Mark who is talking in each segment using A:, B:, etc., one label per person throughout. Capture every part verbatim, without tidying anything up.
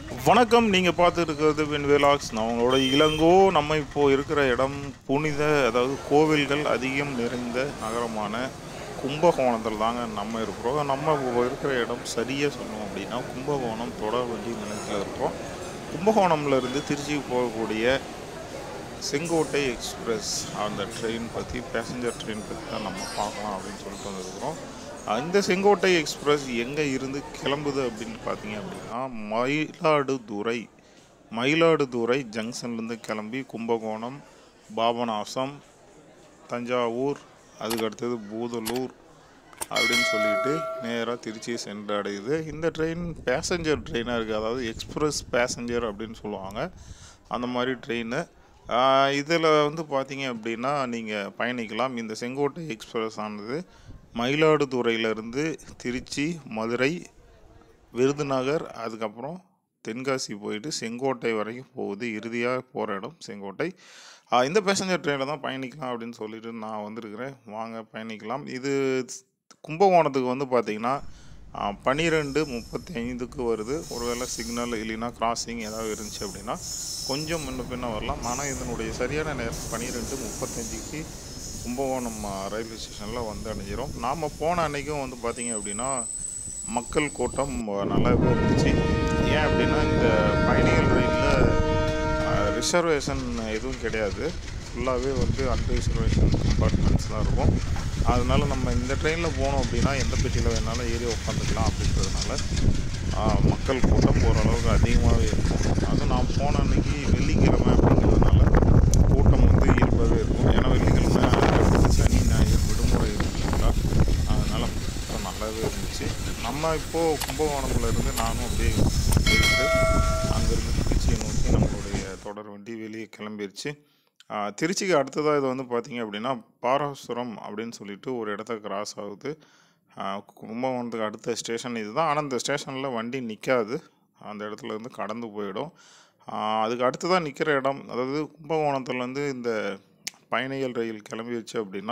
A: வணக்கம். நீங்க பார்த்துட்டு இருக்கிறது வின்விலாக்ஸ். நான் உங்களோட இளங்கோ. நம்ம இப்போ இருக்கிற இடம் புனித அதாவது கோவில்கள் அதிகம் நிறைந்த நகரமான கும்பகோணத்தில் தாங்க நம்ம இருக்கிறோம். நம்ம இப்போ இருக்கிற இடம் சரியாக சொல்லணும் அப்படின்னா கும்பகோணம் தொடர்வண்டி நிலையத்தில் இருக்கோம். கும்பகோணம்ல இருந்து திருச்சிக்கு போகக்கூடிய செங்கோட்டை எக்ஸ்பிரஸ் அந்த ட்ரெயின் பற்றி பேசஞ்சர் ட்ரெயின் பற்றி தான் நம்ம பார்க்கலாம் அப்படின்னு சொல்லிட்டு வந்துருக்கிறோம். இந்த செங்கோட்டை எக்ஸ்பிரஸ் எங்கே இருந்து கிளம்புது அப்படின்னு பார்த்தீங்க அப்படின்னா மயிலாடுதுறை மயிலாடுதுறை ஜங்ஷன்லேருந்து கிளம்பி கும்பகோணம், பாபநாசம், தஞ்சாவூர், அதுக்கு அடுத்தது பூதலூர் அப்படின்னு சொல்லிட்டு நேராக திருச்சி சென்றடையுது. இந்த ட்ரெயின் பேசஞ்சர் ட்ரெயினாக இருக்குது, அதாவது எக்ஸ்பிரஸ் பேசஞ்சர் அப்படின்னு சொல்லுவாங்க. அந்த மாதிரி ட்ரெயின் இதில் வந்து பார்த்தீங்க அப்படின்னா நீங்கள் பயணிக்கலாம். இந்த செங்கோட்டை எக்ஸ்பிரஸ் ஆனது மயிலாடுதுறையிலேருந்து திருச்சி, மதுரை, விருதுநகர், அதுக்கப்புறம் தென்காசி போயிட்டு செங்கோட்டை வரைக்கும் போகுது. இறுதியாக போகிற இடம் செங்கோட்டை. இந்த பேசஞ்சர் ட்ரெயினில் தான் பயணிக்கலாம் அப்படின்னு சொல்லிட்டு நான் வந்திருக்கிறேன். வாங்க பயணிக்கலாம். இது கும்பகோணத்துக்கு வந்து பார்த்திங்கன்னா பன்னிரெண்டு முப்பத்தி ஐந்துக்கு வருது. ஒருவேளை சிக்னல் இல்லைன்னா கிராசிங் ஏதாவது இருந்துச்சு அப்படின்னா கொஞ்சம் முன்ன பின்ன வரலாம். ஆனால் இதனுடைய சரியான நேரம் பன்னிரெண்டு முப்பத்தஞ்சுக்கு கும்பகோணம் ரயில்வே ஸ்டேஷனில் வந்து அடைஞ்சிரும். நாம் போன அன்றைக்கும் வந்து பார்த்திங்க அப்படின்னா மக்கள் கூட்டம் நல்லாவே இருந்துச்சு. ஏன் அப்படின்னா இந்த பயணிகள் ரயிலில் ரிசர்வேஷன் எதுவும் கிடையாது. ஃபுல்லாகவே வந்து அன்ரிசர்வேஷன் கம்பார்ட்மெண்ட்ஸ் தான் இருக்கும். அதனால் நம்ம இந்த ட்ரெயினில் போனோம் அப்படின்னா எந்த பெட்டியில் வேணாலும் ஏறி உட்காந்துக்கலாம். அப்படின்றதுனால மக்கள் கூட்டம் ஓரளவுக்கு அதிகமாகவே இருக்கும். அதுவும் நான் போன அன்றைக்கி வெள்ளிக்கிழமை அப்படிங்கிறதுனால கூட்டம் வந்து இயல்பாகவே இருக்கும். ஏன்னா வெள்ளிக்கிழமை சனி ஞாயிறு விடுமுறை இருக்குங்களா, அதனால் கூட்டம் நல்லாவே இருந்துச்சு. நம்ம இப்போது கும்பகோணத்துலேருந்து நானும் அப்படியே போயிட்டு அங்கேருந்து திருச்சியை நோக்கி நம்மளுடைய தொடர் வண்டி வெளியே கிளம்பிடுச்சு. திருச்சிக்கு அடுத்ததாக இது வந்து பார்த்திங்க அப்படின்னா பாராசுரம் அப்படின்னு சொல்லிட்டு ஒரு இடத்த கிராஸ் ஆகுது. கும்பகோணத்துக்கு அடுத்த ஸ்டேஷன் இது தான். ஆனால் இந்த ஸ்டேஷனில் வண்டி நிற்காது, அந்த இடத்துல இருந்து கடந்து போயிடும். அதுக்கு அடுத்ததாக நிற்கிற இடம், அதாவது கும்பகோணத்துலேருந்து இந்த பயணிகள் ரயில் கிளம்பிடுச்சு அப்படின்னா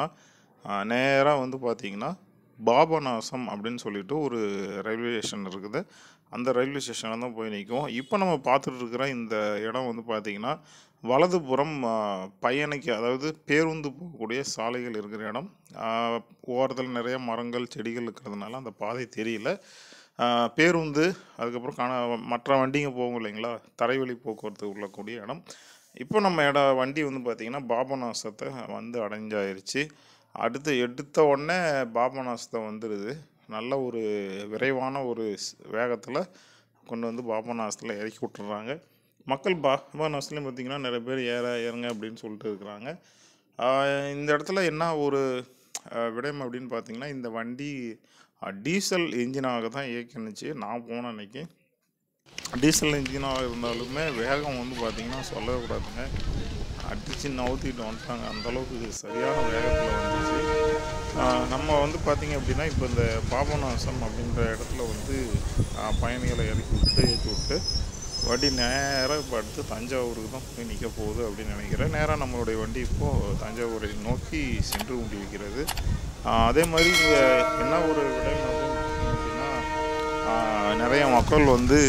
A: நேராக வந்து பார்த்திங்கன்னா பாபநாசம் அப்படின்னு சொல்லிட்டு ஒரு ரயில்வே ஸ்டேஷன் இருக்குது. அந்த ரயில்வே ஸ்டேஷனில் தான் போய் நிற்கும். இப்போ நம்ம பார்த்துட்டு இருக்கிற இந்த இடம் வந்து பார்த்திங்கன்னா வலதுபுறம் பயணிக்க, அதாவது பேருந்து போகக்கூடிய சாலைகள் இருக்கிற இடம். ஓரத்தில் நிறைய மரங்கள் செடிகள் இருக்கிறதுனால அந்த பாதை தெரியல. பேருந்து அதுக்கப்புறம் காண மற்ற வண்டிங்க போகும் இல்லைங்களா, தரைவழி போக்குவரத்து உள்ளக்கூடிய இடம். இப்போ நம்ம இட வண்டி வந்து பார்த்திங்கன்னா பாபநாசத்தை வந்து அடைஞ்சாயிருச்சு. அடுத்து எடுத்த உடனே பாபநாசத்தை வந்துடுது. நல்ல ஒரு விரைவான ஒரு வேகத்தில் கொண்டு வந்து பாபநாசத்தில் இறக்கி விட்டுறாங்க. மக்கள் பாபநாசத்துலேயும் பார்த்திங்கன்னா நிறைய பேர் ஏற இறங்க அப்படின்னு சொல்லிட்டு இருக்கிறாங்க. இந்த இடத்துல என்ன ஒரு விடயம் அப்படின்னு பார்த்திங்கன்னா இந்த வண்டி டீசல் இன்ஜினாக தான் இயக்கினுச்சு. நான் போன அன்றைக்கி டீசல் இன்ஜினாக இருந்தாலுமே வேகம் வந்து பார்த்திங்கன்னா சொல்லவே கூடாதுங்க, அடித்து நவுத்திட்டு வந்துட்டாங்க. அந்தளவுக்கு சரியான வேகத்தில் வந்துச்சு. நம்ம வந்து பார்த்திங்க அப்படின்னா இப்போ இந்த பாபநாசம் அப்படின்ற இடத்துல வந்து பயணிகளை இறக்கி விட்டு ஏற்றி விட்டு வண்டி நேராக இப்போ அடுத்து தஞ்சாவூருக்கு தான் போய் நிற்க போகுது அப்படின்னு நினைக்கிறேன். நேராக நம்மளுடைய வண்டி இப்போது தஞ்சாவூரை நோக்கி சென்று கொண்டிருக்கிறது. அதே மாதிரி இங்கே என்ன ஒரு விடயம் அப்படின்னு அப்படின்னா நிறைய மக்கள் வந்து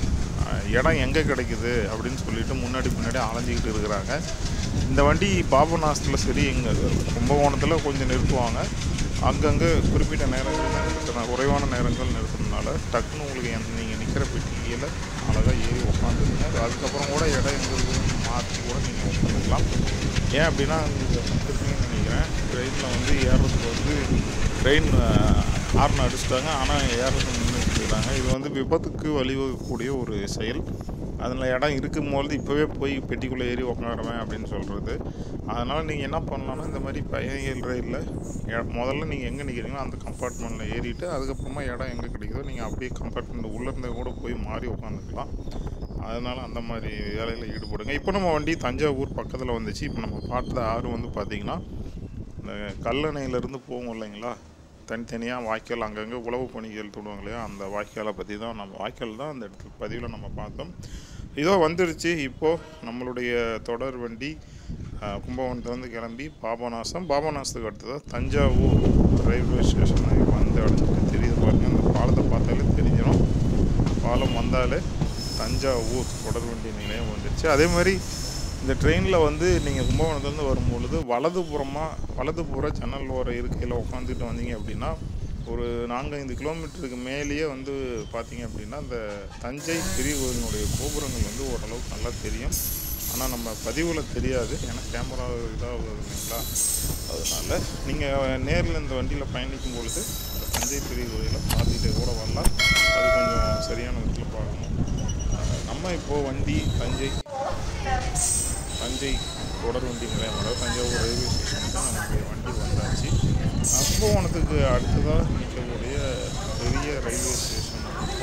A: இடம் எங்கே கிடைக்குது அப்படின்னு சொல்லிட்டு முன்னாடி பின்னாடி அலைஞ்சிக்கிட்டு இருக்கிறாங்க. இந்த வண்டி பாபநாசத்தில் சரி எங்கே கும்பகோணத்தில் கொஞ்சம் நிறுத்துவாங்க, அங்கங்கே குறிப்பிட்ட நேரங்கள் தான் நிறுத்துறாங்க. குறைவான நேரங்கள் நிறுத்துறதுனால டக்குன்னு உங்களுக்கு எந்த நீங்கள் நிற்கிற பெட்டியில் அழகாக ஏறி உட்காந்துருங்க. அதுக்கப்புறம் கூட இடம் எங்களுக்கு மாற்றி கூட நீங்கள் உட்காந்துக்கலாம். ஏன் அப்படின்னா உங்களுக்கு வந்துருக்கீங்கன்னு நினைக்கிறேன். ட்ரெயினில் வந்து ஏறுறதுக்கு வந்து ட்ரெயின் ஹார்ன் அடிச்சிட்டாங்க, ஆனால் ஏறுறதுக்கு நின்றுட்டுருக்காங்க. இது வந்து விபத்துக்கு வழிவகக்கூடிய ஒரு செயல். அதில் இடம் இருக்கும்போது இப்போவே போய் பெட்டிக்குள்ளே ஏறி உட்காருவேன் அப்படின்னு சொல்கிறது. அதனால் நீங்கள் என்ன பண்ணலான்னா இந்த மாதிரி பயணிகள் ரயிலில் முதல்ல நீங்கள் எங்கே நிற்கிறீங்களோ அந்த கம்பார்ட்மெண்ட்டில் ஏறிட்டு அதுக்கப்புறமா இடம் எங்கே கிடைக்குதோ நீங்கள் அப்படியே கம்பார்ட்மெண்ட் உள்ளே கூட போய் மாறி உட்காந்துக்கலாம். அதனால் அந்த மாதிரி வேலையில் ஈடுபடுங்க. இப்போ நம்ம வண்டி தஞ்சாவூர் பக்கத்தில் வந்துச்சு. இப்போ நம்ம பார்த்த ஆறு வந்து பார்த்திங்கன்னா இந்த கல்லணையிலேருந்து போகும் இல்லைங்களா, தனித்தனியாக வாய்க்கால் அங்கங்கே உழவு பணிகள் தோடுவாங்க இல்லையா, அந்த வாய்க்காலை பற்றி தான் நம்ம வாய்க்கால் தான் அந்த இடத்துல பதிவில் நம்ம பார்த்தோம். இதோ வந்துருச்சு. இப்போது நம்மளுடைய தொடர் வண்டி கும்பகோணத்துலேருந்து கிளம்பி பாபநாசம், பாபநாசத்துக்கு அடுத்ததாக தஞ்சாவூர் ரயில்வே ஸ்டேஷனை வந்து அடைஞ்சிட்டு தெரியுது பாருங்கள். அந்த பாலத்தை பார்த்தாலே தெரிஞ்சிடும். பாலம் வந்தாலே தஞ்சாவூர் தொடர்வண்டி நிலையம் வந்துடுச்சு. அதே மாதிரி இந்த ட்ரெயினில் வந்து நீங்கள் கும்பகோணத்துலேருந்து வரும்பொழுது வலதுபுறமாக வலதுபுற ஜன்னல் ஓர இருக்கையில் உட்காந்துட்டு வந்தீங்க அப்படின்னா ஒரு நான்கு ஐந்து கிலோமீட்டருக்கு மேலேயே வந்து பார்த்தீங்க அப்படின்னா அந்த தஞ்சை பெரிய கோயிலினுடைய கோபுரங்கள் வந்து ஓரளவுக்கு நல்லா தெரியும். ஆனால் நம்ம பதிவில் தெரியாது, ஏன்னா கேமரா இதாக இல்லைங்களா. அதனால் நீங்கள் நேரில் இந்த வண்டியில் பயணிக்கும் பொழுது அந்த தஞ்சை பெரிய கோயிலை பார்த்துட்டு கூட வரலாம். அது கொஞ்சம் சரியான விதத்தில் பார்க்கணும். நம்ம இப்போது வண்டி தஞ்சை தஞ்சை தொடர்வண்டி நிலையம், அதாவது தஞ்சாவூர் ரயில்வே ஸ்டேஷனுக்கு தான் நம்மளுடைய வண்டி வந்தாச்சு. கும்பகோணத்துக்கு அடுத்ததாக இருக்கக்கூடிய பெரிய ரயில்வே ஸ்டேஷன்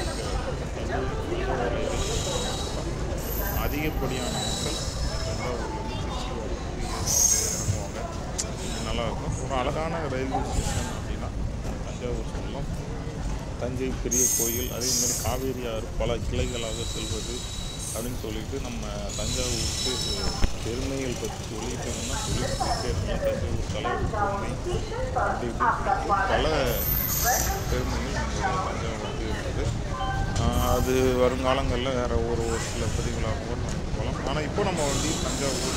A: அதிகப்படியான மக்கள் தஞ்சாவூர்லேருந்து திருச்சி வரதுக்கு இறங்குவாங்க. நல்லாயிருக்கும். ஒரு அழகான ரயில்வே ஸ்டேஷன் அப்படின்னா தஞ்சாவூர் சொல்லலாம். தஞ்சை பெரிய கோயில், அதேமாதிரி காவேரி ஆறு பல கிளைகளாக செல்வது அப்படின்னு சொல்லிட்டு நம்ம தஞ்சாவூருக்கு பெருமைகள் பற்றி சொல்லிட்டோம்னா சொல்லிட்டு இருக்கலாம். தஞ்சாவூர் தலைவர் பெருமை அப்படி இப்படி பல பெருமைகள் நம்மளுடைய தஞ்சாவூருக்கு இருக்குது. அது வருங்காலங்களில் வேறு ஒரு ஒரு சில பதிவுகளாக கூட நம்ம போகலாம். ஆனால் இப்போ நம்ம வந்து தஞ்சாவூர்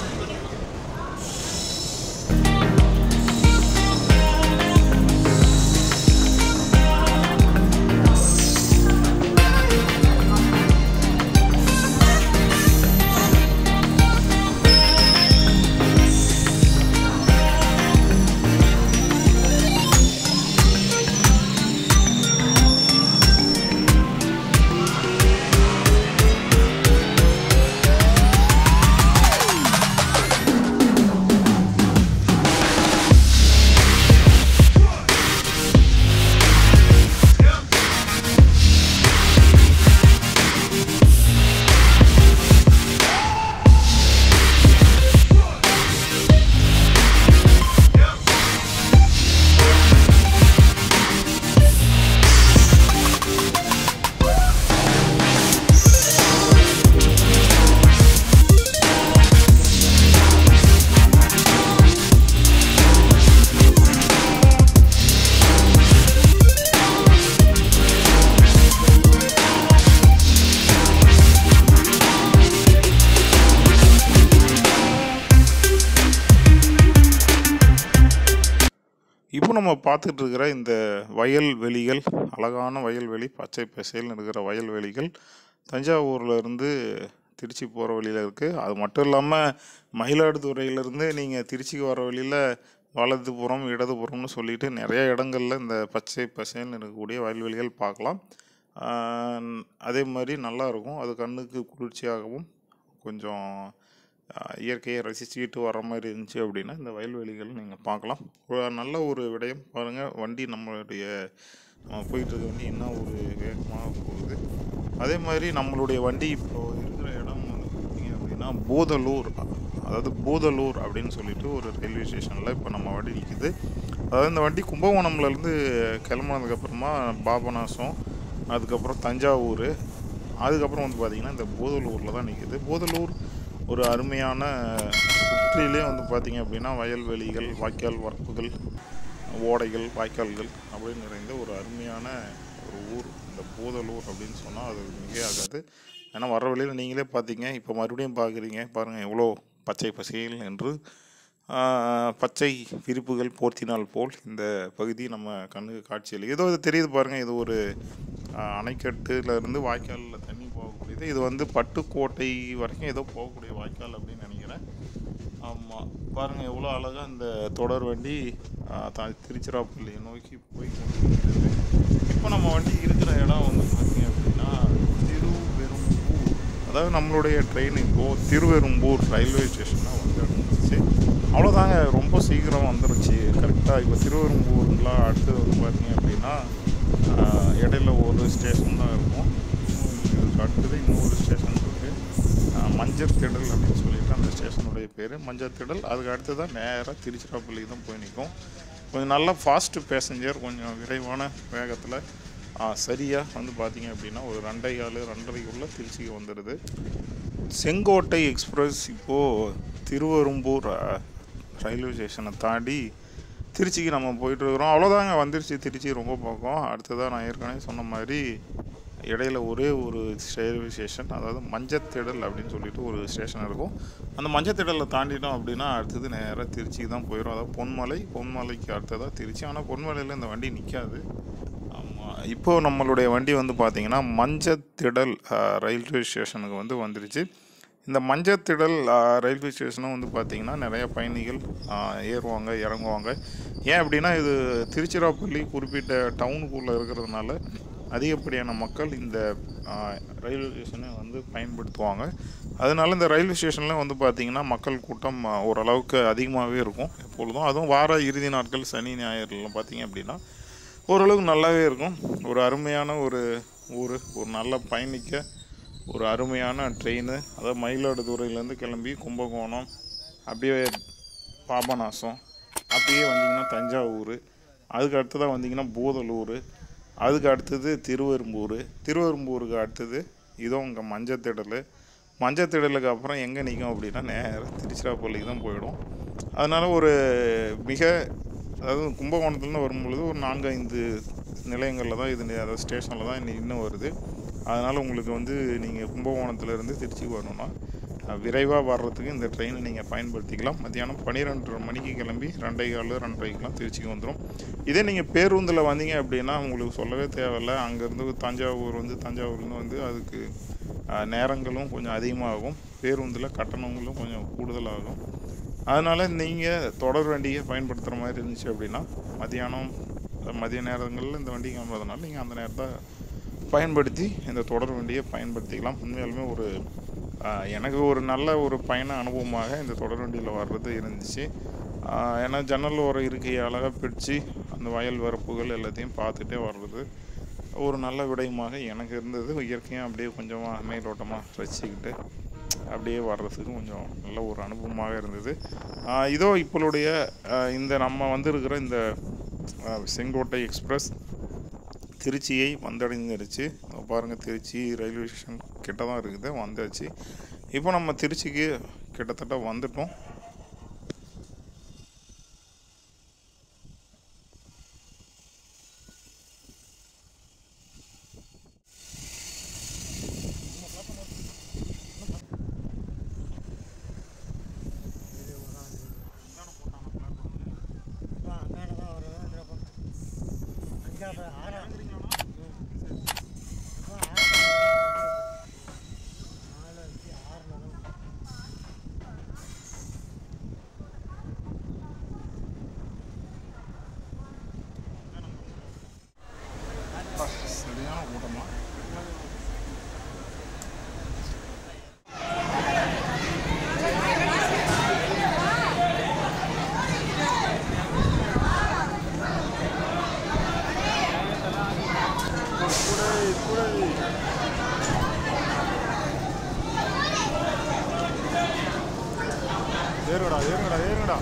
A: இப்போ நம்ம பார்த்துட்டு இருக்கிற இந்த வயல்வெளிகள், அழகான வயல்வெளி, பச்சை பசேல்னு இருக்கிற வயல்வெளிகள் தஞ்சாவூர்லேருந்து திருச்சி போகிற வழியில் இருக்குது. அது மட்டும் இல்லாமல் மயிலாடுதுறையிலேருந்து நீங்கள் திருச்சிக்கு வர வழியில் வலதுபுறம் இடதுபுறம்னு சொல்லிட்டு நிறைய இடங்களில் இந்த பச்சை பசேல்னு இருக்கக்கூடிய வயல்வெளிகள் பார்க்கலாம். அதே மாதிரி நல்லாயிருக்கும். அது கண்ணுக்கு குளிர்ச்சியாகவும் கொஞ்சம் இயற்கையை ரசிச்சுக்கிட்டு வர மாதிரி இருந்துச்சு அப்படின்னா இந்த வயல்வெளிகள் நீங்கள் பார்க்கலாம். ஒரு நல்ல ஒரு விடயம் பாருங்கள். வண்டி நம்மளுடைய நம்ம போயிட்டுருக்க வண்டி என்ன ஒரு வேகமாக போகுது. அதே மாதிரி நம்மளுடைய வண்டி இப்போது இருக்கிற இடம் வந்து பார்த்திங்க அப்படின்னா பூதலூர், அதாவது பூதலூர் அப்படின்னு சொல்லிட்டு ஒரு ரயில்வே ஸ்டேஷனில் இப்போ நம்ம வண்டி நிற்கிது. அதாவது இந்த வண்டி கும்பகோணம்லேருந்து கிளம்புனதுக்கப்புறமா பாபநாசம், அதுக்கப்புறம் தஞ்சாவூர், அதுக்கப்புறம் வந்து பார்த்திங்கன்னா இந்த பூதலூரில் தான் நிற்கிது. பூதலூர் ஒரு அருமையான சுற்றிலே வந்து பார்த்திங்க அப்படின்னா வயல்வெளிகள், வாய்க்கால் வரப்புகள், ஓடைகள், வாய்க்கால்கள் அப்படின்னு நிறைந்த ஒரு அருமையான ஒரு ஊர் இந்த பூதலூர் அப்படின்னு சொன்னால் அது மிகையாகாது. ஏன்னா வர வழியில் நீங்களே பார்த்தீங்க, இப்போ மறுபடியும் பார்க்குறீங்க பாருங்கள் எவ்வளோ பச்சை பசேல் என்று பச்சை விரிப்புகள் போர்த்தினால் போல் இந்த பகுதி நம்ம கண்ணுக்கு காட்சியில் ஏதோ இது தெரியுது பாருங்கள். இது ஒரு அணைக்கட்டுலேருந்து வாய்க்காலில் தண்ணி போகக்கூடியது. இது வந்து பட்டுக்கோட்டை வரைக்கும் ஏதோ போகக்கூடிய வாய்க்கால் அப்படின்னு நினைக்கிறேன். ஆமாம், பாருங்கள் எவ்வளோ அழகாக இந்த தொடர் வண்டி த திருச்சிராப்பள்ளியை நோக்கி போய் கொண்டு. இப்போ நம்ம வண்டி இருக்கிற இடம் வந்து பார்த்திங்க அப்படின்னா திருவெரும்பூர், அதாவது நம்மளுடைய ட்ரெயின் இப்போது திருவெரும்பூர் ரயில்வே ஸ்டேஷனாக வந்து இருந்துச்சு. அவ்வளோதாங்க, ரொம்ப சீக்கிரம் வந்துருச்சு. கரெக்டாக இப்போ திருவெரும்பூர்லாம் அடுத்து வந்து பார்த்திங்க அப்படின்னா இடையில ஒரு ஸ்டேஷன் தான் இருக்கும். இதுக்கு அடுத்தது இன்னொரு ஸ்டேஷன் இருக்குது, மஞ்சள் திடல் அப்படின்னு சொல்லிட்டு அந்த ஸ்டேஷனுடைய பேர் மஞ்சள் திடல். அதுக்கு அடுத்து தான் நேராக திருச்சிராப்பள்ளிக்கு தான் போய் நிற்கும். கொஞ்சம் நல்லா ஃபாஸ்ட்டு பேசஞ்சர், கொஞ்சம் விரைவான வேகத்தில் சரியாக வந்து பார்த்திங்க அப்படின்னா ஒரு ரெண்டை காலு ரெண்டரைக்குள்ளே திருச்சிக்கு வந்துடுது. செங்கோட்டை எக்ஸ்பிரஸ் இப்போது திருவெரும்பூர் ரயில்வே ஸ்டேஷனை தாண்டி திருச்சிக்கு நம்ம போயிட்டுருக்குறோம். அவ்வளோதாங்க, வந்துருச்சு திருச்சி, ரொம்ப பக்கம். அடுத்ததாக நான் ஏற்கனவே சொன்ன மாதிரி இடையில ஒரே ஒரு ரயில்வே ஸ்டேஷன், அதாவது மஞ்சத்திடல் அப்படின்னு சொல்லிட்டு ஒரு ஸ்டேஷன் இருக்கும். அந்த மஞ்சத்திடலில் தாண்டிட்டோம் அப்படின்னா அடுத்தது நேராக திருச்சிக்கு தான் போயிடும். அதாவது பொன்மலை, பொன்மலைக்கு அடுத்ததாக திருச்சி. ஆனால் பொன்மலையில் இந்த வண்டி நிற்காது. ஆமாம், இப்போது நம்மளுடைய வண்டி வந்து பார்த்திங்கன்னா மஞ்சத்திடல் ரயில்வே ஸ்டேஷனுக்கு வந்து வந்துருச்சு. இந்த மஞ்சத்திடல் ரயில்வே ஸ்டேஷனும் வந்து பார்த்திங்கன்னா நிறைய பயணிகள் ஏறுவாங்க, இறங்குவாங்க. ஏன் அப்படின்னா இது திருச்சிராப்பள்ளி குறிப்பிட்ட டவுனுக்குள்ளே இருக்கிறதுனால அதிகப்படியான மக்கள் இந்த ரயில்வே ஸ்டேஷனை வந்து பயன்படுத்துவாங்க. அதனால இந்த ரயில்வே ஸ்டேஷனில் வந்து பார்த்திங்கன்னா மக்கள் கூட்டம் ஓரளவுக்கு அதிகமாகவே இருக்கும் எப்பொழுதும். அதுவும் வார இறுதி நாட்கள் சனி ஞாயிறுலாம் பார்த்திங்க அப்படின்னா ஓரளவுக்கு நல்லாவே இருக்கும். ஒரு அருமையான ஒரு ஊர், ஒரு நல்ல பயணிக்க ஒரு அருமையான ட்ரெயின். அதாவது மயிலாடுதுறையிலேருந்து கிளம்பி கும்பகோணம், அப்படியே பாபநாசம், அப்படியே வந்தீங்கன்னா தஞ்சாவூர், அதுக்கு அடுத்ததாக வந்தீங்கன்னா பூதலூர், அதுக்கு அடுத்தது திருவெரும்பூர், திருவெரும்பூருக்கு அடுத்தது இதோ இங்கே மஞ்சத்திடல். மஞ்சத்திடலுக்கு அப்புறம் எங்கே நிற்கும் அப்படின்னா நேராக திருச்சிராப்பள்ளிக்கு தான் போயிடும். அதனால் ஒரு மிக அதாவது கும்பகோணத்துலேருந்து வரும்பொழுது ஒரு நான்கு ஐந்து நிலையங்களில் தான் இது, அதாவது ஸ்டேஷனில் தான் இன்னும் வருது. அதனால் உங்களுக்கு வந்து நீங்கள் கும்பகோணத்துலேருந்து திருச்சிக்கு வரணும்னா விரைவாக வர்றதுக்கு இந்த ட்ரெயினை நீங்கள் பயன்படுத்திக்கலாம். மத்தியானம் பன்னிரெண்டரை மணிக்கு கிளம்பி ரெண்டே கால் ரெண்டரைக்கெலாம் திருச்சிக்கு வந்துடும். இதே நீங்கள் பேருந்தில் வந்தீங்க அப்படின்னா உங்களுக்கு சொல்லவே தேவையில்லை. அங்கேருந்து தஞ்சாவூர் வந்து தஞ்சாவூர்லேருந்து வந்து அதுக்கு நேரங்களும் கொஞ்சம் அதிகமாகும். பேருந்தில் கட்டணங்களும் கொஞ்சம் கூடுதலாகும். அதனால் நீங்கள் தொடர் வண்டியை பயன்படுத்துகிற மாதிரி இருந்துச்சு அப்படின்னா மதியானம் மதிய நேரங்களில் இந்த வண்டி கிளம்புறதுனால நீங்கள் அந்த நேரத்தை பயன்படுத்தி இந்த தொடர் வண்டியை பயன்படுத்திக்கலாம். உண்மையாலுமே ஒரு எனக்கு ஒரு நல்ல ஒரு பயண அனுபவமாக இந்த தொடர் வண்டியில் வர்றது இருந்துச்சு. ஏன்னா ஜன்னல் ஓரம் இருக்கையை அழகாக பிடிச்சி அந்த வயல் வரப்புகள் எல்லாத்தையும் பார்த்துட்டே வர்றது ஒரு நல்ல விடயமாக எனக்கு இருந்தது. இயற்கையாக அப்படியே கொஞ்சமாக மேலோட்டமாக ரசிச்சுக்கிட்டு அப்படியே வர்றதுக்கு கொஞ்சம் நல்ல ஒரு அனுபவமாக இருந்தது. இதோ இப்போடைய இந்த நம்ம வந்திருக்கிற இந்த செங்கோட்டை எக்ஸ்பிரஸ் திருச்சியை வந்தடைந்துருச்சு. பாருங்கள், திருச்சி ரயில்வே ஸ்டேஷன் கிட்ட தான் இருக்குது, வந்தாச்சு. இப்போ நம்ம திருச்சிக்கு கிட்டத்தட்ட வந்துட்டோம். சரியான கூட்டமா ஏறுடா ஏறுடா ஏறுடா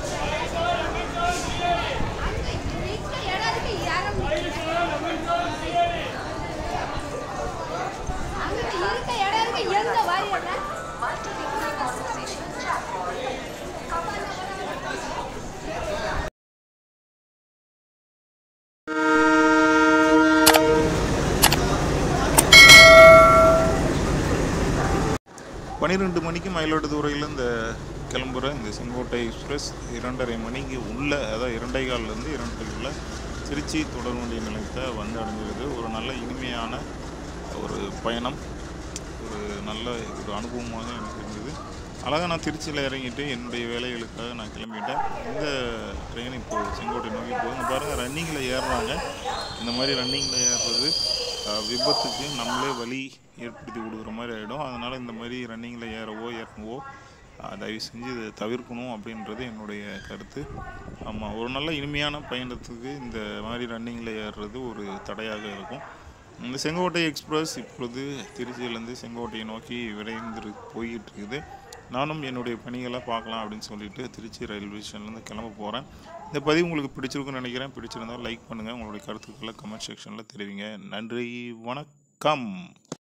A: பன்னிரெண்டு மணிக்கு மயிலாடுதுறையில் இந்த கிளம்புற இந்த செங்கோட்டை எக்ஸ்பிரஸ் இரண்டரை மணிக்கு உள்ள, அதாவது இரண்டை காலிலேருந்து இரண்டரைக்குள்ள திருச்சி தொடர் வண்டி நிலையத்தை வந்து அடைஞ்சிருக்கு. ஒரு நல்ல இனிமையான ஒரு பயணம், ஒரு நல்ல ஒரு அனுபவமாக எனக்கு இருந்தது. அழகாக நான் திருச்சியில் இறங்கிட்டு என்னுடைய வேலைகளுக்காக நான் கிளம்பிட்டேன். இந்த ட்ரெயின் இப்போது செங்கோட்டை நோக்கி போகுது. பாருங்கள், ரன்னிங்கில் ஏறுறாங்க. இந்த மாதிரி ரன்னிங்கில் ஏறுறது விபத்துக்கு நம்மளே வழி ஏற்படுத்தி கொடுக்குற மாதிரி ஆகிடும். அதனால் இந்த மாதிரி ரன்னிங்கில் ஏறவோ ஏறவோ தயவு செஞ்சு இதை தவிர்க்கணும் அப்படின்றது என்னுடைய கருத்து. ஆமாம், ஒரு நல்ல இனிமையான பயணத்துக்கு இந்த மாதிரி ரன்னிங்கில் ஏறுறது ஒரு தடையாக இருக்கும். இந்த செங்கோட்டை எக்ஸ்பிரஸ் இப்பொழுது திருச்சியிலேருந்து செங்கோட்டையை நோக்கி விரைந்து போய்கிட்டு இருக்குது. நானும் என்னுடைய பணிகளை பார்க்கலாம் அப்படின்னு சொல்லிட்டு திருச்சி ரயில்வே ஸ்டேஷன்லேருந்து கிளம்ப போகிறேன். இந்த பதிவு உங்களுக்கு பிடிச்சிருக்குன்னு நினைக்கிறேன். பிடிச்சிருந்தால் லைக் பண்ணுங்கள். உங்களுடைய கருத்துக்களை கமெண்ட் செக்ஷனில் தெரிவிங்க. நன்றி, வணக்கம்.